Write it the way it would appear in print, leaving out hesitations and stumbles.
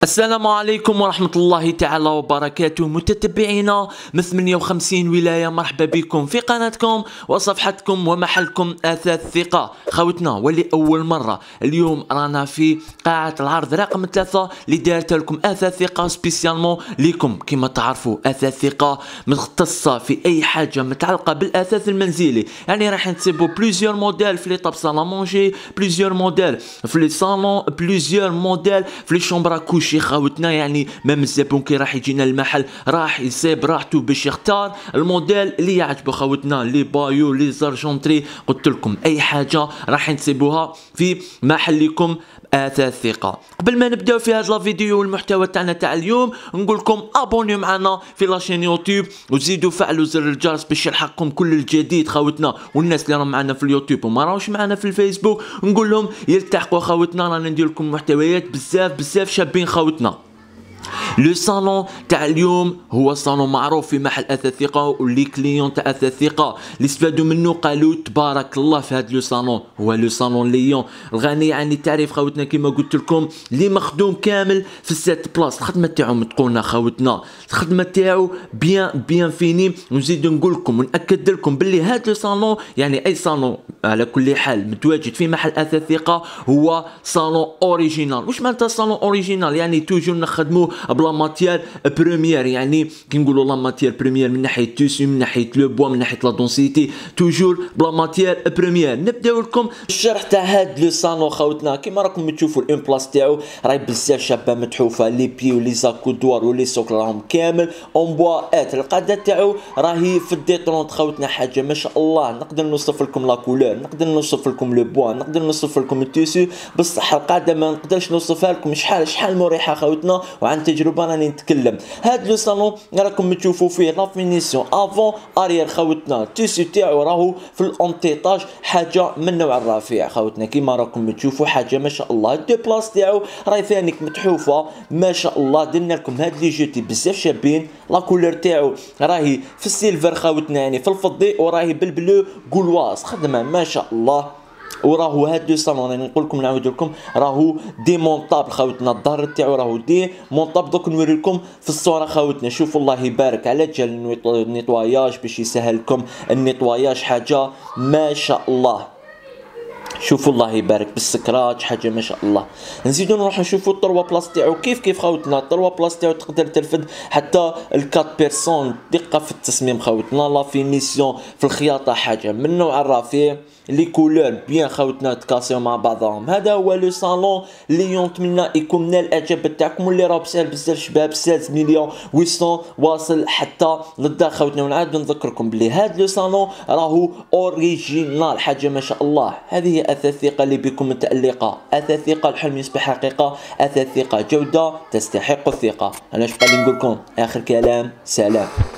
السلام عليكم ورحمة الله تعالى وبركاته متتبعينا من 58 ولاية. مرحبا بكم في قناتكم وصفحتكم ومحلكم أثاث ثقة. خوتنا ولأول مرة اليوم رانا في قاعة العرض رقم 3 اللي دارت لكم أثاث ثقة سبيسيالمون ليكم. كما تعرفوا أثاث ثقة مختصة في أي حاجة متعلقة بالأثاث المنزلي، يعني راح نسيبو بليزيور موديل في لي طاب صالون مونجي، بليزيور موديل في لي صالون، بليزيور موديل في لي شومبر كوشي. خوتنا يعني مام الزبون كي راح يجينا المحل راح يسيب راحته باش يختار الموديل اللي يعجبه. خوتنا لي بايو لي زارجونتري، قلت لكم اي حاجه راح نسيبوها في محلكم اثاث ثقه. قبل ما نبداو في هذا الفيديو والمحتوى تاعنا تاع اليوم نقول لكم ابونيو معنا في لاشين يوتيوب وزيدوا فعلوا زر الجرس باش يلحقكم كل الجديد. خوتنا والناس اللي راهم معنا في اليوتيوب وما راهوش معنا في الفيسبوك نقول لهم يلتحقوا. خوتنا رانا ندير لكم محتويات بزاف شابين. خوتنا لو صالون تاع اليوم هو صالون معروف في محل اثاث ثقه، واللي كليون تاع اثاث ثقه اللي استفادوا منه قالوا تبارك الله في هذا لو صالون. هو لو صالون ليون الغني عن التعريف. خوتنا كما قلت لكم اللي مخدوم كامل في السات بلاص. الخدمه تاعو متقونه خوتنا، الخدمه تاعو بيان فيني. ونزيد نقول لكم ونأكد لكم باللي هذا لو صالون يعني اي صالون على كل حال متواجد في محل اثاث ثقه هو صالون اوريجينال. واش معناتها صالون اوريجينال؟ يعني توجور نخدموه بلا ماتيير بروميير، يعني كي نقولوا لا ماتيير بروميير من ناحيه توسي، من ناحيه لو بوا، من ناحيه لا دونسيتي، توجور بلا ماتيير بروميير. نبداو لكم الشرح تاع هاد لو صالون. خوتنا كيما راكم تشوفوا الاون بلاص تاعو راهي بزاف شابه متحوفه، لي بي ولي زاكودوار ولي سوكل راهم كامل اون بوا. القاده تاعو راهي في الديترونت. خوتنا حاجه ما شاء الله. نقدر نوصف لكم لا كولور، نقدر نوصف لكم لو بوا، نقدر نوصف لكم التيسو، بصح القاده ما نقدرش نوصفها لكم شحال مريحه. خوتنا وعن تجربه راني نتكلم. هاد لو صالون راكم تشوفوا فيه لا فينيسيون افون اريير. خوتنا التيسو تاعو راهو في الانتيطاج حاجه من نوع الرفيع. خوتنا كيما راكم تشوفوا حاجه ما شاء الله. دو بلاص تاعو راهي ثانيك متحوفه ما شاء الله. درنا لكم هاد لي جوتي بزاف شابين. لا كولور تاعو راهي في السيلفر خوتنا، يعني في الفضي، وراهي بالبلو غولواز. خدمه ما شاء الله. وراهو هاد لو صالون راني نقول لكم نعاود لكم راهو ديمونطابل. خوتنا الظهر تاعو راهو ديمونطابل. دوك نوري لكم في الصوره. خوتنا شوفوا الله يبارك على جال النيطواياج باش يسهل لكم النيطواياج. حاجه ما شاء الله. شوفوا الله يبارك بالسكراج حاجه ما شاء الله. نزيدو نروحو نشوفوا الطروا بلاص تاعو كيف خوتنا. الطروا بلاص تاعو تقدر ترفد حتى الكات بيرسون. دقه في التصميم خوتنا، لا فينيسيون في الخياطه حاجه من نوع الرفيع. لي كولور بيان خوتنا تكاسيو مع بعضهم. هذا هو لو صالون اللي نتمنى يكون من الاعجاب تاعكم، واللي راه بسال بزاف شباب 16 مليون 800 واصل حتى للدار. خوتنا ونعاد نذكركم بلي هذا لو صالون راهو اوريجينال حاجه ما شاء الله. هذه اثاث ثقه اللي بكم متالقه. اثاث ثقه الحلم يصبح حقيقه. اثاث ثقه جوده تستحق الثقه. انا اش بقى لي نقول لكم اخر كلام؟ سلام.